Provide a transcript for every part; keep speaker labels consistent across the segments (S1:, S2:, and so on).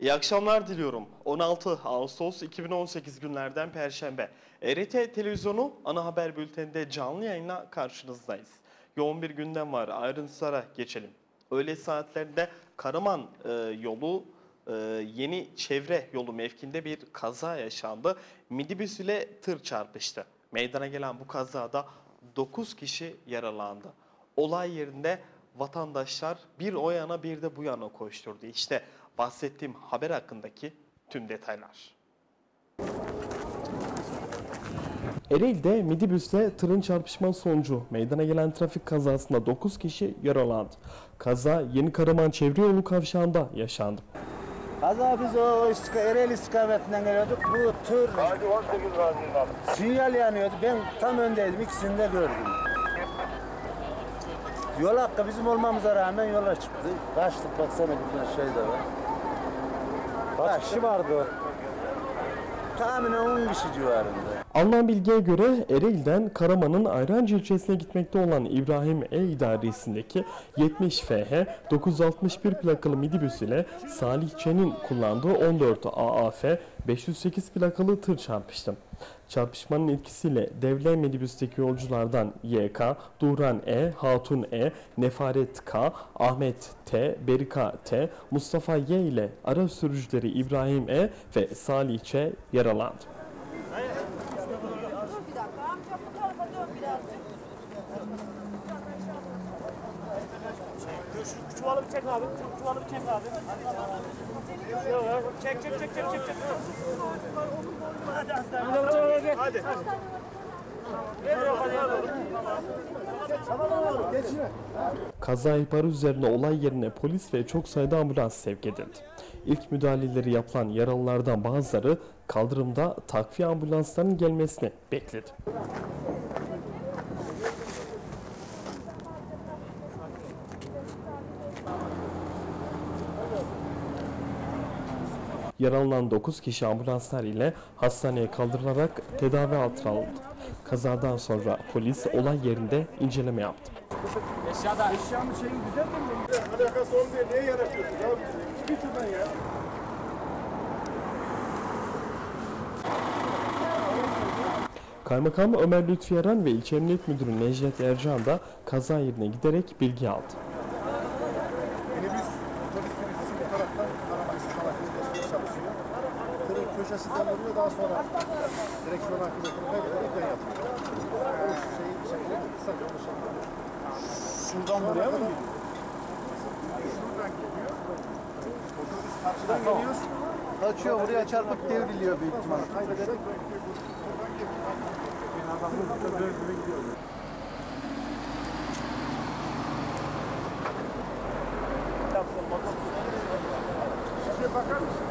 S1: İyi akşamlar diliyorum. 16 Ağustos 2018 günlerden Perşembe. RT Televizyonu ana haber bülteninde canlı yayınla karşınızdayız. Yoğun bir gündem var. Ayrıntılara geçelim. Öğle saatlerinde Karaman yolu yeni çevre yolu mevkinde bir kaza yaşandı. Minibüs ile tır çarpıştı. Meydana gelen bu kazada 9 kişi yaralandı. Olay yerinde vatandaşlar bir o yana bir de bu yana koşturdu. İşte bahsettiğim haber hakkındaki tüm detaylar. Ereğli'de minibüsle tırın çarpışması sonucu meydana gelen trafik kazasında 9 kişi yaralandı. Kaza Yeni Karaman Çevre Yolu kavşağında yaşandı.
S2: Kaza biz o Ereğli istikametinden geliyorduk. Bu tır sinyal yanıyordu. Ben tam öndeydim. İkisini de gördüm. Yol hakkı bizim olmamıza rağmen yola çıktı. Kaçtık, baksana bir şey de var. Kaç kişi vardı? Tahminen 10 kişi civarında.
S1: Alınan bilgiye göre Ereğli'den Karaman'ın Ayrancı ilçesine gitmekte olan İbrahim E idaresindeki 70 FH 961 plakalı minibüs ile Salih Ç'nin kullandığı 14 AAF 508 plakalı tır çarpıştı. Çarpışmanın etkisiyle devle minibüsteki yolculardan YK, Duran E, Hatun E, Nefaret K, Ahmet T, Berika T, Mustafa Y ile araç sürücüleri İbrahim E ve Salih Ç yaralandı.
S3: Şu çuvalı bir çek abi. Çuvalı bir çek abi. Çek. Hadi aslanım. Hadi.
S1: Kaza ihbarı üzerine olay yerine polis ve çok sayıda ambulans sevk edildi. İlk müdahaleleri yapılan yaralılardan bazıları kaldırımda takviye ambulanslarının gelmesini bekledi. Yaralanan 9 kişi ambulanslar ile hastaneye kaldırılarak tedavi altına alındı. Kazadan sonra polis olay yerinde inceleme yaptı.
S2: Eşyanın şeyi güzel mi? Alakası olmuyor. Niye yaratıyorsun ya? Bir şuradan ya.
S1: Kaymakam Ömer Lütfi Yaran ve İlçe Emniyet Müdürü Necdet Ercan da kaza yerine giderek bilgi aldı.
S4: Minibüs otobüs sürücüsü bu taraftan Karaman istikametine geçmeye çalışıyor. Tırın köşesinden vuruyor, daha sonra direksiyon hakimiyetini kaybederek yan yatıyor. O şeyi bir şekilde kısaca konuşalım.
S2: Şuradan buraya mı gidiyor?
S4: Şuradan gidiyor. Otobüs karşıdan geliyor.
S2: Kaçıyor, buraya çarpıp devriliyor büyük ihtimalle.
S4: Kaybederek buradan geliyor. Adamın dördüne gidiyor. Şuraya bakar mısın?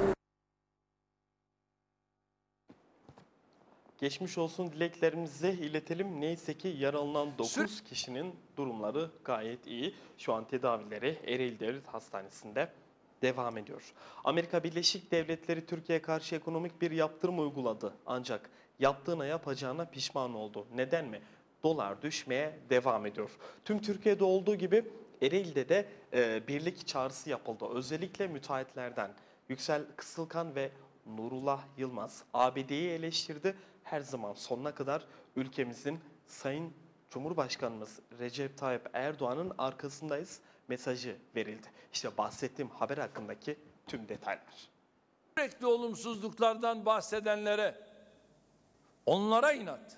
S1: Geçmiş olsun dileklerimizi iletelim. Neyse ki yaralanan 9 kişinin durumları gayet iyi. Şu an tedavileri Ereğli Devlet Hastanesi'nde devam ediyor. Amerika Birleşik Devletleri Türkiye'ye karşı ekonomik bir yaptırım uyguladı. Ancak yaptığına yapacağına pişman oldu. Neden mi? Dolar düşmeye devam ediyor. Tüm Türkiye'de olduğu gibi Ereğli'de de birlik çağrısı yapıldı. Özellikle müteahhitlerden Yüksel Kısılkan ve Nurullah Yılmaz ABD'yi eleştirdi. Her zaman sonuna kadar ülkemizin Sayın Cumhurbaşkanımız Recep Tayyip Erdoğan'ın arkasındayız mesajı verildi. İşte bahsettiğim haber hakkındaki tüm detaylar.
S5: Sürekli olumsuzluklardan bahsedenlere, onlara inat.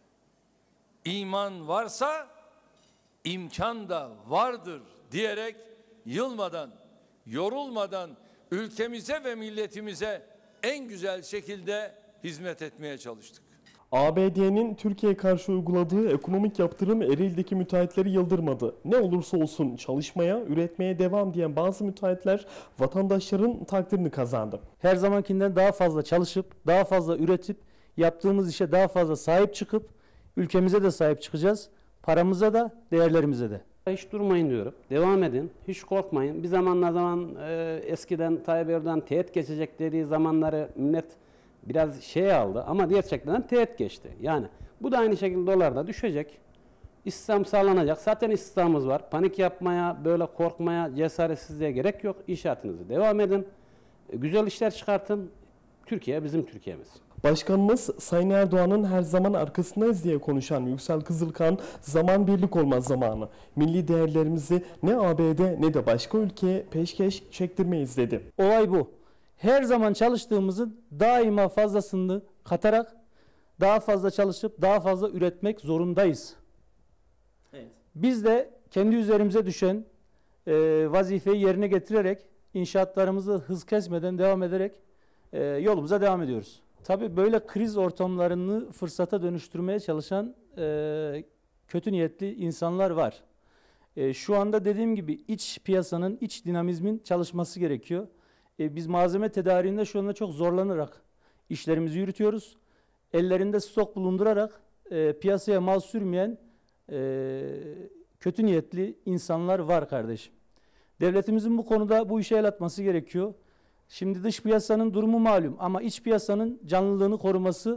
S5: İman varsa imkan da vardır diyerek yılmadan, yorulmadan ülkemize ve milletimize en güzel şekilde hizmet etmeye çalıştık.
S1: ABD'nin Türkiye'ye karşı uyguladığı ekonomik yaptırım Ereğli'deki müteahhitleri yıldırmadı. Ne olursa olsun çalışmaya, üretmeye devam diyen bazı müteahhitler vatandaşların takdirini kazandı.
S6: Her zamankinden daha fazla çalışıp, daha fazla üretip, yaptığımız işe daha fazla sahip çıkıp, ülkemize de sahip çıkacağız. Paramıza da, değerlerimize de.
S7: Hiç durmayın diyorum. Devam edin. Hiç korkmayın. Bir zaman eskiden Tayyip Erdoğan teğet geçecek dediği zamanları millet biraz şey aldı ama gerçekten teğet geçti. Yani bu da aynı şekilde dolar da düşecek. İstihdam sağlanacak. Zaten istihdamımız var. Panik yapmaya, böyle korkmaya, cesaretsizliğe gerek yok. İnşaatınızı devam edin. Güzel işler çıkartın. Türkiye bizim Türkiye'miz.
S1: Başkanımız Sayın Erdoğan'ın her zaman arkasındayız diye konuşan Yüksel Kızılkan, zaman birlik olmaz zamanı. Milli değerlerimizi ne ABD ne de başka ülkeye peşkeş çektirmeyiz dedi.
S6: Olay bu. Her zaman çalıştığımızın daima fazlasını katarak daha fazla çalışıp daha fazla üretmek zorundayız.
S1: Evet.
S6: Biz de kendi üzerimize düşen vazifeyi yerine getirerek inşaatlarımızı hız kesmeden devam ederek yolumuza devam ediyoruz. Tabii böyle kriz ortamlarını fırsata dönüştürmeye çalışan kötü niyetli insanlar var. Şu anda dediğim gibi iç piyasanın, iç dinamizmin çalışması gerekiyor. Biz malzeme tedariğinde şu anda çok zorlanarak işlerimizi yürütüyoruz. Ellerinde stok bulundurarak piyasaya mal sürmeyen kötü niyetli insanlar var kardeşim. Devletimizin bu konuda bu işe el atması gerekiyor. Şimdi dış piyasanın durumu malum ama iç piyasanın canlılığını koruması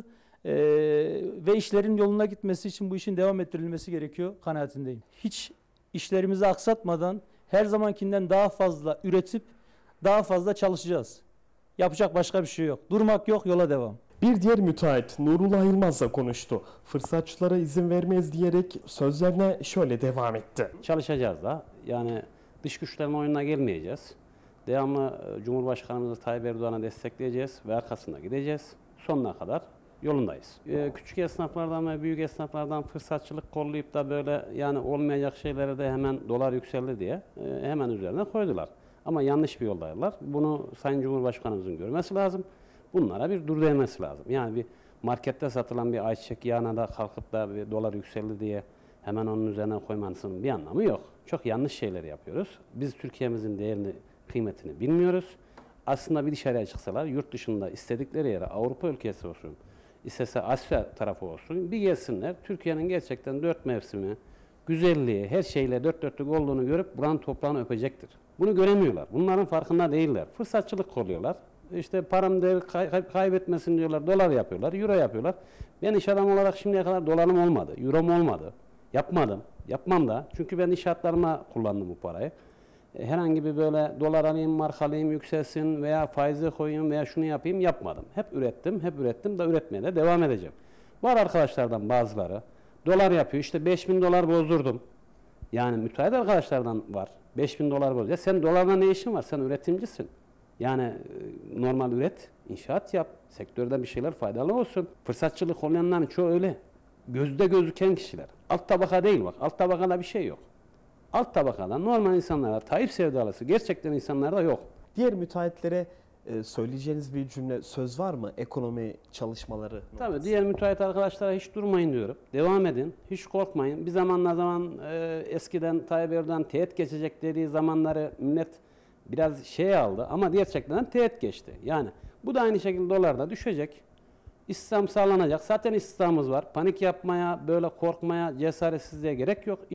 S6: ve işlerin yoluna gitmesi için bu işin devam ettirilmesi gerekiyor kanaatindeyim. Hiç işlerimizi aksatmadan her zamankinden daha fazla üretip daha fazla çalışacağız. Yapacak başka bir şey yok. Durmak yok, yola devam.
S1: Bir diğer müteahhit Nurullah Yılmaz da konuştu. Fırsatçılara izin vermeyiz diyerek sözlerine şöyle devam etti.
S7: Çalışacağız da. Yani dış güçlerin oyununa gelmeyeceğiz. Devamlı Cumhurbaşkanımızı Tayyip Erdoğan'a destekleyeceğiz ve arkasında gideceğiz. Sonuna kadar yolundayız. Küçük esnaflardan ve büyük esnaflardan fırsatçılık kollayıp da böyle yani olmayacak şeylere de hemen dolar yükseldi diye hemen üzerine koydular. Ama yanlış bir yoldaydılar. Bunu Sayın Cumhurbaşkanımızın görmesi lazım. Bunlara bir dur demesi lazım. Yani bir markette satılan bir ayçiçek yağına da kalkıp da bir dolar yükseldi diye hemen onun üzerine koymanızın bir anlamı yok. Çok yanlış şeyler yapıyoruz. Biz Türkiye'mizin değerini, kıymetini bilmiyoruz. Aslında bir dışarıya çıksalar, yurt dışında istedikleri yere, Avrupa ülkesi olsun, istese Asya tarafı olsun, bir gelsinler. Türkiye'nin gerçekten 4 mevsimi, güzelliği, her şeyle dört dörtlük olduğunu görüp buranın toprağını öpecektir. Bunu göremiyorlar. Bunların farkında değiller. Fırsatçılık koruyorlar. İşte param değer kaybetmesin diyorlar, dolar yapıyorlar, euro yapıyorlar. Ben iş adamı olarak şimdiye kadar dolarım olmadı, eurom olmadı. Yapmadım, yapmam da. Çünkü ben inşaatlarıma kullandım bu parayı. Herhangi bir böyle dolar alayım, marka alayım, yükselsin veya faize koyayım veya şunu yapayım yapmadım. Hep ürettim da üretmeye de devam edeceğim. Var arkadaşlardan bazıları dolar yapıyor, işte 5.000 dolar bozdurdum. Yani müteahhit arkadaşlardan var, 5.000 dolar bozdurdum. Ya sen dolarla ne işin var, sen üretimcisin. Yani normal üret, inşaat yap, sektörde bir şeyler faydalı olsun. Fırsatçılık olmayanların çoğu öyle. Gözde gözüken kişiler. Alt tabaka değil bak, alt tabakada bir şey yok. Alt tabakada normal insanlara, Tayyip sevdalısı gerçekten insanlarda yok.
S1: Diğer müteahhitlere söyleyeceğiniz bir cümle, söz var mı ekonomi çalışmaları?
S7: Tabii diğer müteahhit arkadaşlara hiç durmayın diyorum. Devam edin, hiç korkmayın. Bir zaman eskiden Tayyip Erdoğan teğet geçecek dediği zamanları millet biraz şey aldı ama gerçekten teğet geçti. Yani bu da aynı şekilde dolar da düşecek. İstihdam sağlanacak. Zaten istihdamımız var. Panik yapmaya, böyle korkmaya, cesaretsizliğe gerek yok.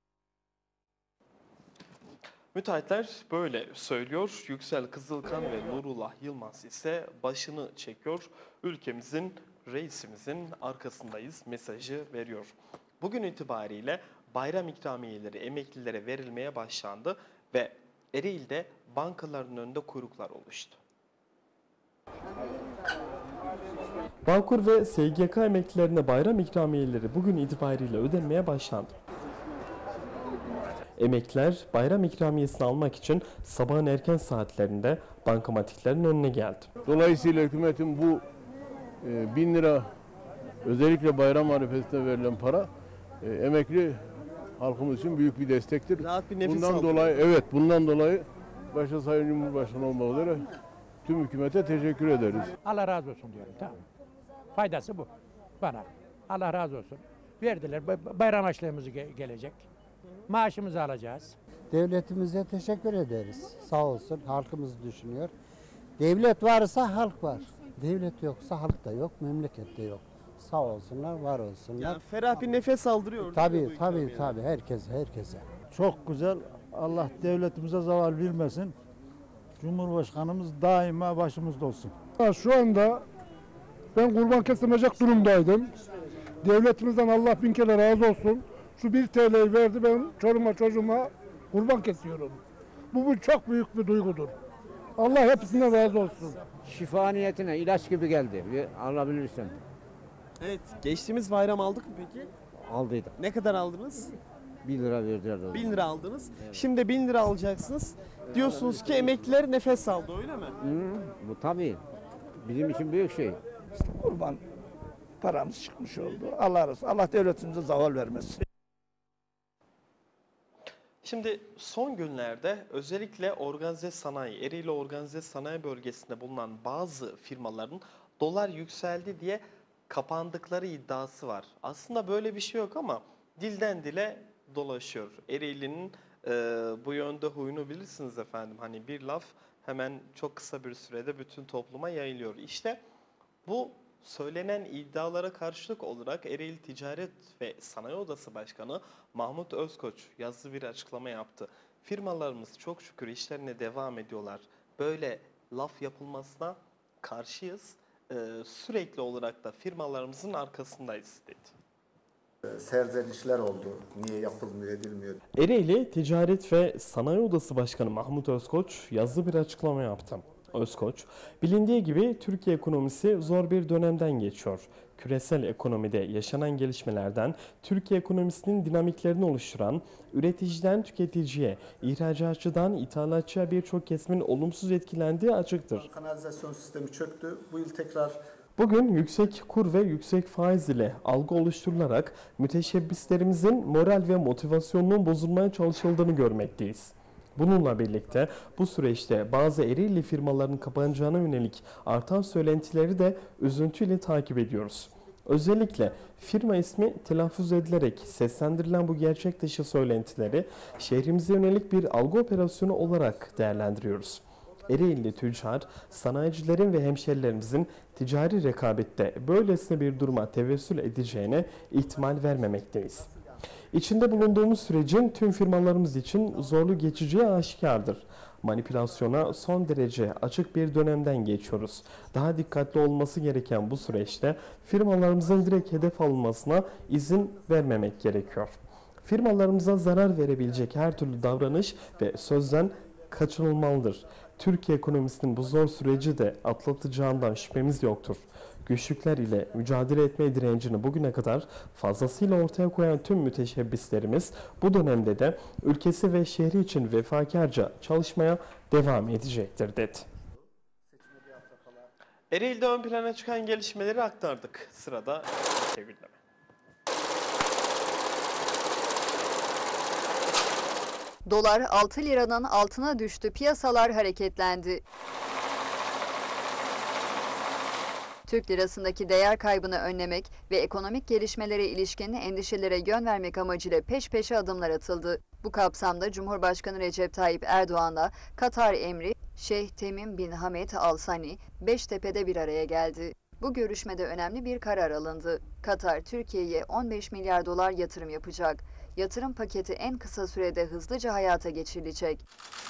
S1: Müteahhitler böyle söylüyor. Yüksel Kızılkan ve Nurullah Yılmaz ise başını çekiyor. Ülkemizin, reisimizin arkasındayız mesajı veriyor. Bugün itibariyle bayram ikramiyeleri emeklilere verilmeye başlandı ve Ereğli'de bankaların önünde kuyruklar oluştu. Bağkur ve SGK emeklilerine bayram ikramiyeleri bugün itibariyle ödenmeye başlandı. Emekliler bayram ikramiyesini almak için sabahın erken saatlerinde bankamatiklerin önüne geldi.
S8: Dolayısıyla hükümetin bu 1000 lira özellikle bayram arifesinde verilen para emekli halkımız için büyük bir destektir.
S1: Rahat bir nefes
S8: bundan dolayı başta Sayın Cumhurbaşkanı olmak üzere tüm hükümete teşekkür ederiz.
S9: Allah razı olsun diyorum. Tamam. Faydası bu bana. Allah razı olsun. Verdiler. Bayram açlığımız gelecek. Maaşımızı alacağız.
S10: Devletimize teşekkür ederiz. Sağ olsun. Halkımız düşünüyor. Devlet varsa halk var. Devlet yoksa halk da yok, memleket de yok. Sağ olsunlar, var olsunlar.
S1: Yani ferah bir nefes aldırıyor.
S10: Tabii herkese.
S11: Çok güzel. Allah devletimize zaval vermesin. Cumhurbaşkanımız daima başımızda olsun.
S8: Şu anda ben kurban kesemeyecek durumdaydım. Devletimizden Allah bin kere razı olsun. Şu 1 TL'yi verdi, ben çoluğuma çocuğuma kurban kesiyorum. Bu çok büyük bir duygudur.
S11: Allah hepsinden razı olsun.
S12: Şifa niyetine ilaç gibi geldi. Alabilirsin.
S1: Evet. Geçtiğimiz bayram aldık mı peki?
S12: Aldıydım.
S1: Ne kadar aldınız?
S12: 1 lira verdiler.
S1: 1000 lira aldınız. Şimdi 1000 lira alacaksınız. Diyorsunuz ki emekliler nefes aldı öyle mi?
S12: Bu tabii. Bizim için büyük şey.
S11: Kurban paramız çıkmış oldu. Allah razı olsun. Allah devletimize zaval vermesin.
S1: Şimdi son günlerde özellikle organize sanayi, Ereğli organize sanayi bölgesinde bulunan bazı firmaların dolar yükseldi diye kapandıkları iddiası var. Aslında böyle bir şey yok ama dilden dile dolaşıyor. Ereğli'nin bu yönde huyunu bilirsiniz efendim. Hani bir laf hemen çok kısa bir sürede bütün topluma yayılıyor. İşte bu söylenen iddialara karşılık olarak Ereğli Ticaret ve Sanayi Odası Başkanı Mahmut Özkoç yazılı bir açıklama yaptı. Firmalarımız çok şükür işlerine devam ediyorlar. Böyle laf yapılmasına karşıyız. Sürekli olarak da firmalarımızın arkasındayız dedi.
S4: Serzenişler oldu. Niye yapılmıyor, edilmiyor.
S1: Ereğli Ticaret ve Sanayi Odası Başkanı Mahmut Özkoç yazılı bir açıklama yaptı. Özkoç, bilindiği gibi Türkiye ekonomisi zor bir dönemden geçiyor. Küresel ekonomide yaşanan gelişmelerden Türkiye ekonomisinin dinamiklerini oluşturan, üreticiden tüketiciye, ihracatçıdan ithalatçıya birçok kesimin olumsuz etkilendiği açıktır.
S4: Kanalizasyon sistemi çöktü. Bu yıl tekrar
S1: Bugün yüksek kur ve yüksek faiz ile algı oluşturularak müteşebbislerimizin moral ve motivasyonunun bozulmaya çalışıldığını görmekteyiz. Bununla birlikte bu süreçte bazı Ereğli firmaların kapanacağına yönelik artan söylentileri de üzüntüyle takip ediyoruz. Özellikle firma ismi telaffuz edilerek seslendirilen bu gerçek dışı söylentileri şehrimize yönelik bir algı operasyonu olarak değerlendiriyoruz. Ereğli tüccar, sanayicilerin ve hemşerilerimizin ticari rekabette böylesine bir duruma tevessül edeceğine ihtimal vermemekteyiz. İçinde bulunduğumuz sürecin tüm firmalarımız için zorlu geçeceği aşikardır. Manipülasyona son derece açık bir dönemden geçiyoruz. Daha dikkatli olması gereken bu süreçte firmalarımızın direkt hedef alınmasına izin vermemek gerekiyor. Firmalarımıza zarar verebilecek her türlü davranış ve sözden kaçınılmalıdır. Türkiye ekonomisinin bu zor süreci de atlatacağından şüphemiz yoktur. Güçlükler ile mücadele etme direncini bugüne kadar fazlasıyla ortaya koyan tüm müteşebbislerimiz bu dönemde de ülkesi ve şehri için vefakarca çalışmaya devam edecektir dedi. Ereğli'de ön plana çıkan gelişmeleri aktardık. Sırada gündeme.
S13: Dolar 6 liranın altına düştü, piyasalar hareketlendi. Türk lirasındaki değer kaybını önlemek ve ekonomik gelişmelere ilişkin endişelere yön vermek amacıyla peş peşe adımlar atıldı. Bu kapsamda Cumhurbaşkanı Recep Tayyip Erdoğan'la Katar Emiri Şeyh Temim bin Hamed Al Sani, Beştepe'de bir araya geldi. Bu görüşmede önemli bir karar alındı. Katar, Türkiye'ye 15 milyar dolar yatırım yapacak. Yatırım paketi en kısa sürede hızlıca hayata geçirilecek.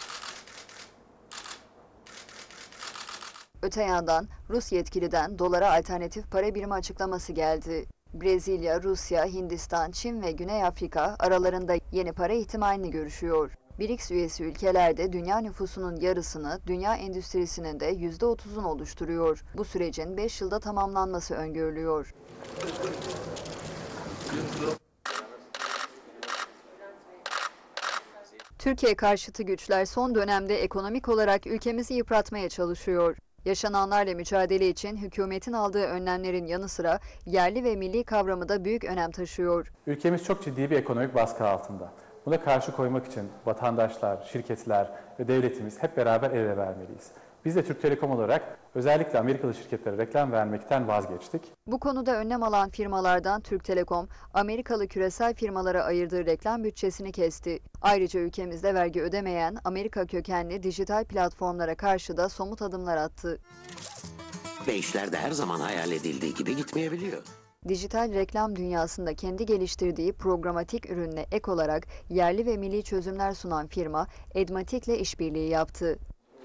S13: Öte yandan Rus yetkiliden dolara alternatif para birimi açıklaması geldi. Brezilya, Rusya, Hindistan, Çin ve Güney Afrika aralarında yeni para ihtimalini görüşüyor. BRICS üyesi ülkeler de dünya nüfusunun yarısını, dünya endüstrisinin de %30'unu oluşturuyor. Bu sürecin 5 yılda tamamlanması öngörülüyor. Türkiye karşıtı güçler son dönemde ekonomik olarak ülkemizi yıpratmaya çalışıyor. Yaşananlarla mücadele için hükümetin aldığı önlemlerin yanı sıra yerli ve milli kavramı da büyük önem taşıyor.
S14: Ülkemiz çok ciddi bir ekonomik baskı altında. Buna karşı koymak için vatandaşlar, şirketler ve devletimiz hep beraber el ele vermeliyiz. Biz de Türk Telekom olarak özellikle Amerikalı şirketlere reklam vermekten vazgeçtik.
S13: Bu konuda önlem alan firmalardan Türk Telekom, Amerikalı küresel firmalara ayırdığı reklam bütçesini kesti. Ayrıca ülkemizde vergi ödemeyen Amerika kökenli dijital platformlara karşı da somut adımlar attı.
S15: Ve işler de her zaman hayal edildiği gibi gitmeyebiliyor.
S13: Dijital reklam dünyasında kendi geliştirdiği programatik ürünle ek olarak yerli ve milli çözümler sunan firma Edmatik'le işbirliği yaptı.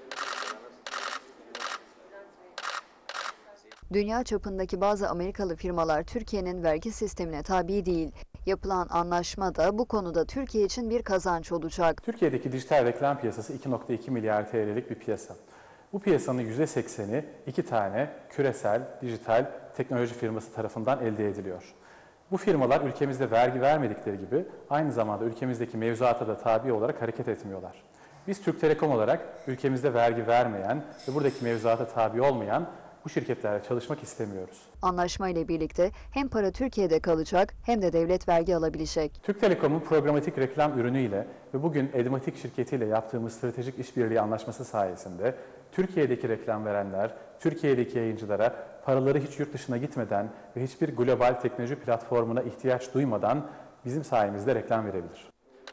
S13: Dünya çapındaki bazı Amerikalı firmalar Türkiye'nin vergi sistemine tabi değil. Yapılan anlaşma da bu konuda Türkiye için bir kazanç olacak.
S14: Türkiye'deki dijital reklam piyasası 2.2 milyar TL'lik bir piyasa. Bu piyasanın %80'i 2 tane küresel, dijital teknoloji firması tarafından elde ediliyor. Bu firmalar ülkemizde vergi vermedikleri gibi aynı zamanda ülkemizdeki mevzuata da tabi olarak hareket etmiyorlar. Biz Türk Telekom olarak ülkemizde vergi vermeyen ve buradaki mevzuata tabi olmayan bu şirketlerle çalışmak istemiyoruz.
S13: Anlaşma ile birlikte hem para Türkiye'de kalacak hem de devlet vergi alabilecek.
S14: Türk Telekom'un programatik reklam ürünüyle ve bugün Edmatik şirketiyle yaptığımız stratejik işbirliği anlaşması sayesinde Türkiye'deki reklam verenler, Türkiye'deki yayıncılara paraları hiç yurt dışına gitmeden ve hiçbir global teknoloji platformuna ihtiyaç duymadan bizim sayemizde reklam verebilir.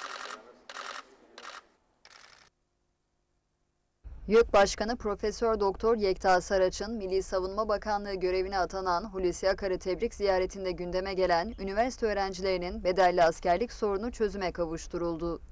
S13: YÖK Başkanı Profesör Doktor Yekta Saraç'ın Milli Savunma Bakanlığı görevine atanan Hulusi Akar'ı tebrik ziyaretinde gündeme gelen üniversite öğrencilerinin bedelli askerlik sorunu çözüme kavuşturuldu.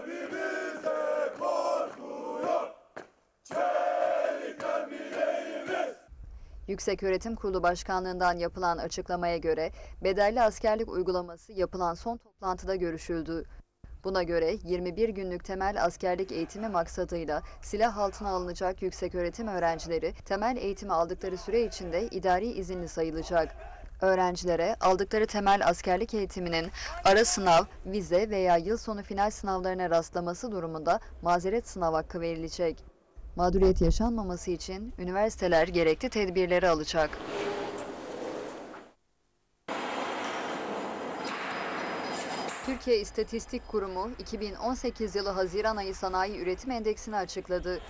S13: Yükseköğretim Kurulu Başkanlığından yapılan açıklamaya göre bedelli askerlik uygulaması yapılan son toplantıda görüşüldü. Buna göre 21 günlük temel askerlik eğitimi maksadıyla silah altına alınacak yükseköğretim öğrencileri temel eğitimi aldıkları süre içinde idari izinli sayılacak. Öğrencilere aldıkları temel askerlik eğitiminin ara sınav, vize veya yıl sonu final sınavlarına rastlaması durumunda mazeret sınav hakkı verilecek. Mağduriyet yaşanmaması için üniversiteler gerekli tedbirleri alacak. Türkiye İstatistik Kurumu 2018 yılı Haziran ayı Sanayi Üretim Endeksini açıkladı.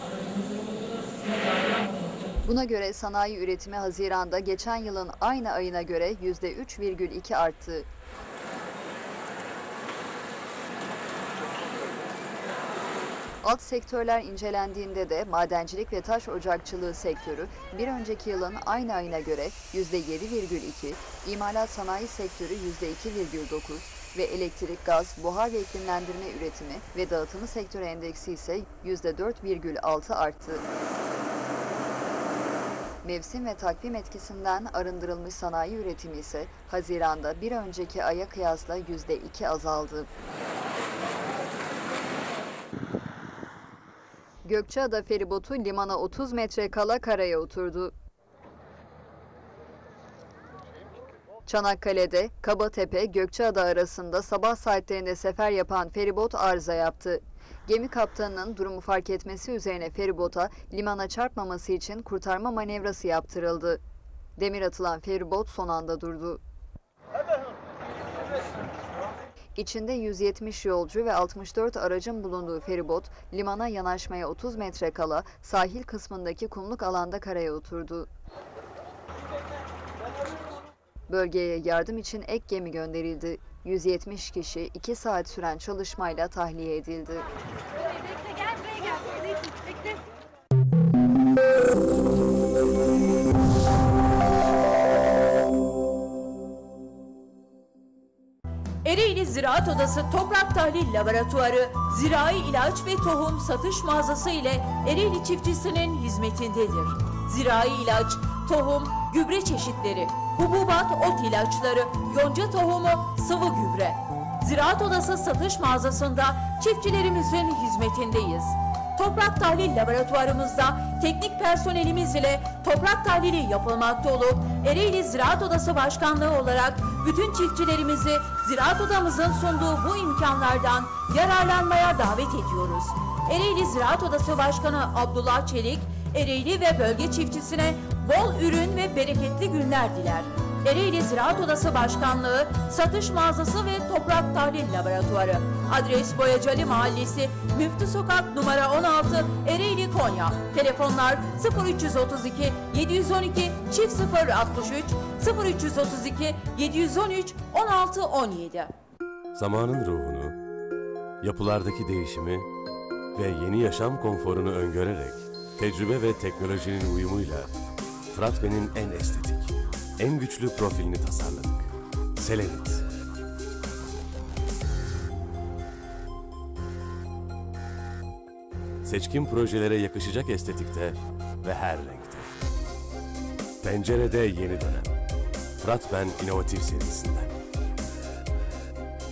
S13: Buna göre sanayi üretimi Haziran'da geçen yılın aynı ayına göre %3,2 arttı. Alt sektörler incelendiğinde de madencilik ve taş ocakçılığı sektörü bir önceki yılın aynı ayına göre %7,2, imalat sanayi sektörü %2,9 ve elektrik, gaz, buhar ve iklimlendirme üretimi ve dağıtımı sektörü endeksi ise %4,6 arttı. Mevsim ve takvim etkisinden arındırılmış sanayi üretimi ise Haziran'da bir önceki aya kıyasla %2 azaldı. Gökçeada feribotu limana 30 metre kala karaya oturdu. Çanakkale'de Kabatepe-Gökçeada arasında sabah saatlerinde sefer yapan feribot arıza yaptı. Gemi kaptanının durumu fark etmesi üzerine feribota limana çarpmaması için kurtarma manevrası yaptırıldı. Demir atılan feribot son anda durdu. İçinde 170 yolcu ve 64 aracın bulunduğu feribot, limana yanaşmaya 30 metre kala sahil kısmındaki kumluk alanda karaya oturdu. Bölgeye yardım için ek gemi gönderildi. 170 kişi 2 saat süren çalışmayla tahliye edildi.
S16: Ereğli Ziraat Odası Toprak Tahlil Laboratuvarı, zirai ilaç ve tohum satış mağazası ile Ereğli çiftçisinin hizmetindedir. Zirai ilaç, tohum, gübre çeşitleri, hububat, ot ilaçları, yonca tohumu, sıvı gübre. Ziraat Odası satış mağazasında çiftçilerimizin hizmetindeyiz. Toprak Tahlil Laboratuvarımızda teknik personelimiz ile toprak tahlili yapılmakta olup Ereğli Ziraat Odası Başkanlığı olarak bütün çiftçilerimizi Ziraat Odamızın sunduğu bu imkanlardan yararlanmaya davet ediyoruz. Ereğli Ziraat Odası Başkanı Abdullah Çelik, Ereğli ve bölge çiftçisine bol ürün ve bereketli günler diler. Ereğli Ziraat Odası Başkanlığı, Satış Mağazası ve Toprak Tahlil Laboratuvarı. Adres Boyacılı Mahallesi, Müftü Sokak numara 16, Ereğli, Konya. Telefonlar 0332 712 0063, 0332 713 1617.
S17: Zamanın ruhunu, yapılardaki değişimi ve yeni yaşam konforunu öngörerek, tecrübe ve teknolojinin uyumuyla Fıratben'in en estetik, en güçlü profilini tasarladık. Selenit. Seçkin projelere yakışacak estetikte ve her renkte. Pencerede yeni dönem. Fıratben İnovatif serisinden.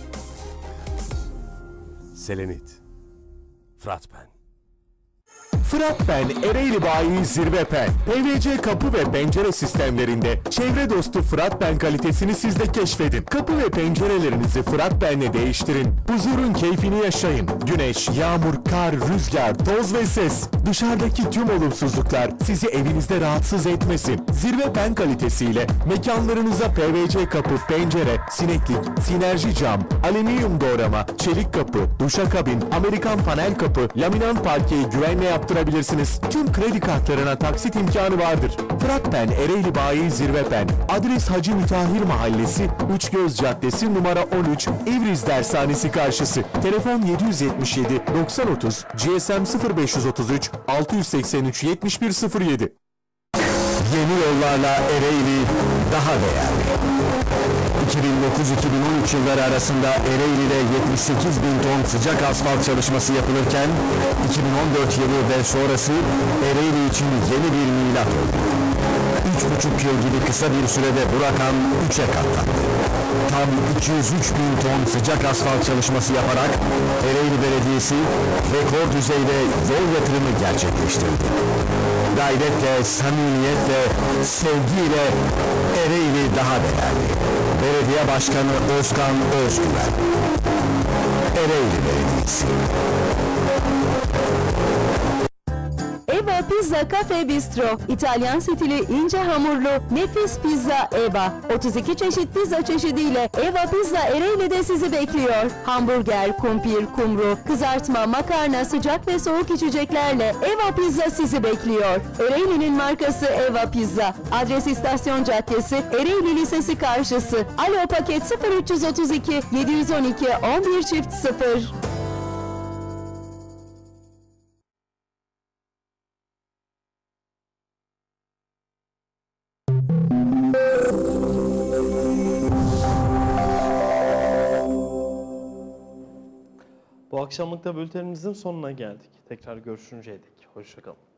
S17: Selenit. Fıratben.
S18: Fıratben Ereğli Bayi Zirvepen. PVC kapı ve pencere sistemlerinde çevre dostu Fıratben kalitesini siz de keşfedin. Kapı ve pencerelerinizi Fıratben'le değiştirin. Huzurun keyfini yaşayın. Güneş, yağmur, kar, rüzgar, toz ve ses. Dışarıdaki tüm olumsuzluklar sizi evinizde rahatsız etmesin. Zirvepen kalitesiyle mekanlarınıza PVC kapı, pencere, sineklik, sinerji cam, alüminyum doğrama, çelik kapı, duşakabin, Amerikan panel kapı, laminant parkeyi güvenle yaptırabilirsiniz. Tüm kredi kartlarına taksit imkanı vardır. Fıratben Ereğli Bayi Zirvepen. Adres Hacı Mütahhir Mahallesi, Üçgöz Caddesi numara 13, İvriz Dershanesi karşısı. Telefon 777 9030, GSM 0533 683 7107.
S19: Yeni yollarla Ereğli daha değerli. 2009-2013 yılları arasında Ereğli'de 78 bin ton sıcak asfalt çalışması yapılırken 2014 yılı ve sonrası Ereğli için yeni bir milat oldu. 3,5 yıl gibi kısa bir sürede bu rakam 3'e katlandı. Tam 203 bin ton sıcak asfalt çalışması yaparak Ereğli Belediyesi rekor düzeyde yol yatırımı gerçekleştirdi. Gayretle, samimiyetle, sevgiyle Ereğli daha değerli. Belediye Başkanı Özkan Özgüven. Ereğli Belediyesi.
S20: Eva Pizza Cafe Bistro, İtalyan stili ince hamurlu nefis pizza Eva. 32 çeşit pizza çeşidiyle Eva Pizza Ereğli'de sizi bekliyor. Hamburger, kumpir, kumru, kızartma, makarna, sıcak ve soğuk içeceklerle Eva Pizza sizi bekliyor. Ereğli'nin markası Eva Pizza. Adres İstasyon Caddesi, Ereğli Lisesi karşısı. Alo paket 0332 712 11/0.
S1: Bu akşamlık da bültenimizin sonuna geldik. Tekrar görüşünceye dek. Hoşça kalın.